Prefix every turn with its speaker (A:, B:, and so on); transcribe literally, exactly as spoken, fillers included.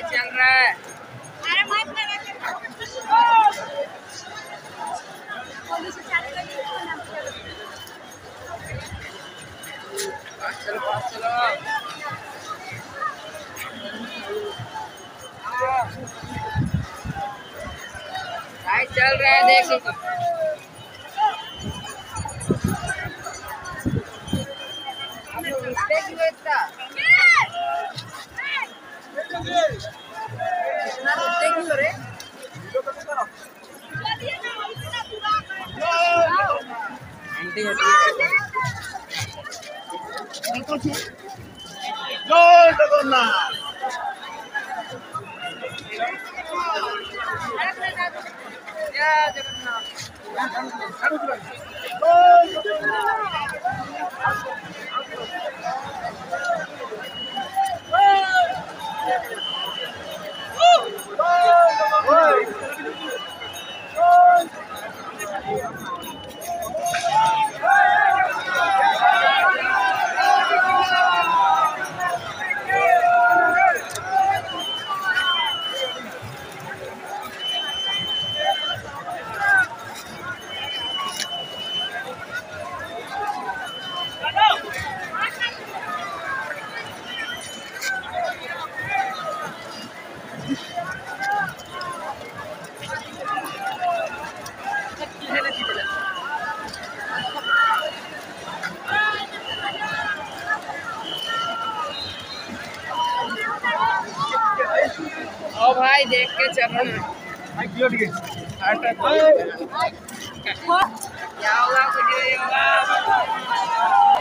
A: चल रहा है।
B: अरे मत लगा
A: चलो पास चलो। भाई चल रहा है देखो तो।
C: জয় জগন্নাথ।
A: जय जगन्नाथ। ओ भाई देख के चलना। क्या होगा कुछ नहीं होगा।